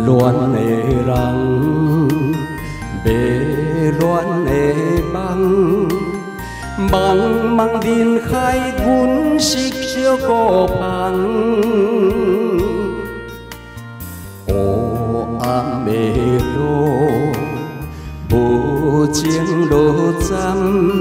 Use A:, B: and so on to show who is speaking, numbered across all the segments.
A: 恋的人，迷恋的梦，茫茫人海，阮是小孤芳。黑暗的路，无情落站，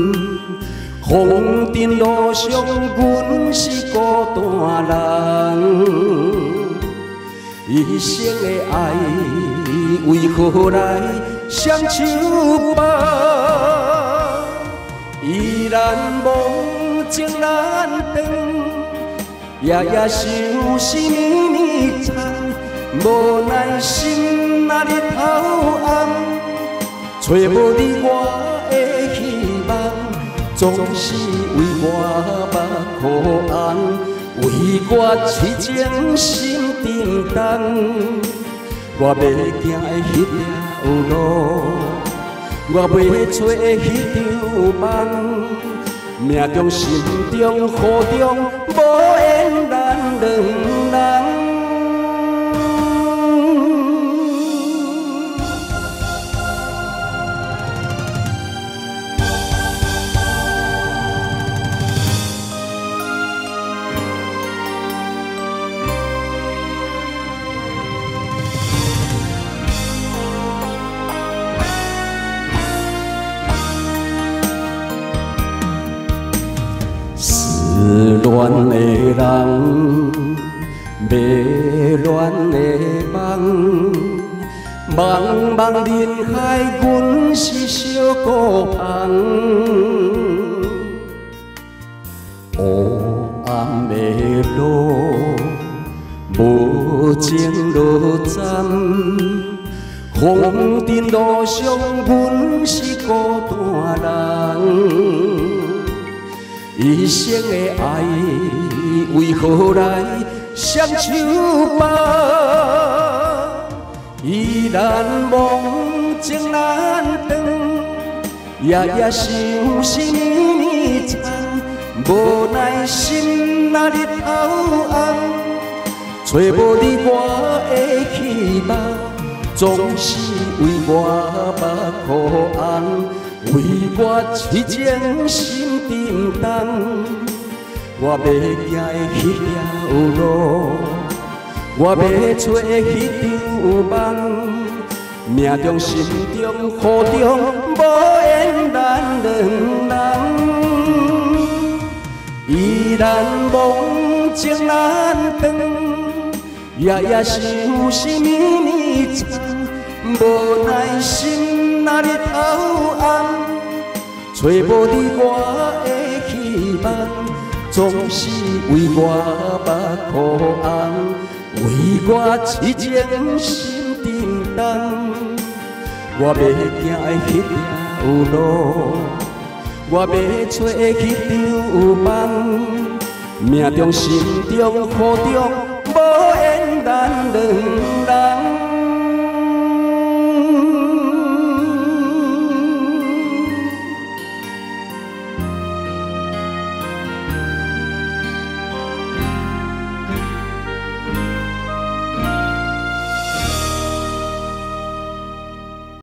A: 风尘路上，阮是孤单人。一生的爱，为何来双手放？依然梦情难断，夜夜想是绵绵长，无奈心若日头暗，找无你我的希望，总是为我目可安，为我痴情心沉重。我要行的迄条路，我要找的迄场梦，命中心中雨中无缘咱两人。失恋的人，迷恋的梦，茫茫人海，阮是小孤芳。黑暗的路，无情落站，风尘路上，阮是孤单人。一生的爱，为何来双手放？依然梦情难断，夜夜想是绵绵长，无奈心若日头暗，找无你我的希望，总是为我目可安，为我痴情心沉重。我要行的迄条路，我要找的迄场梦，命中心中雨中无缘咱两人。依然梦情难断，夜夜想是绵绵长，无奈心若日头暗，找无你我的希望，总是为我目可安，为我痴情心沉重。我要行的迄条路，我要找的迄场梦，命中心中雨中无缘咱两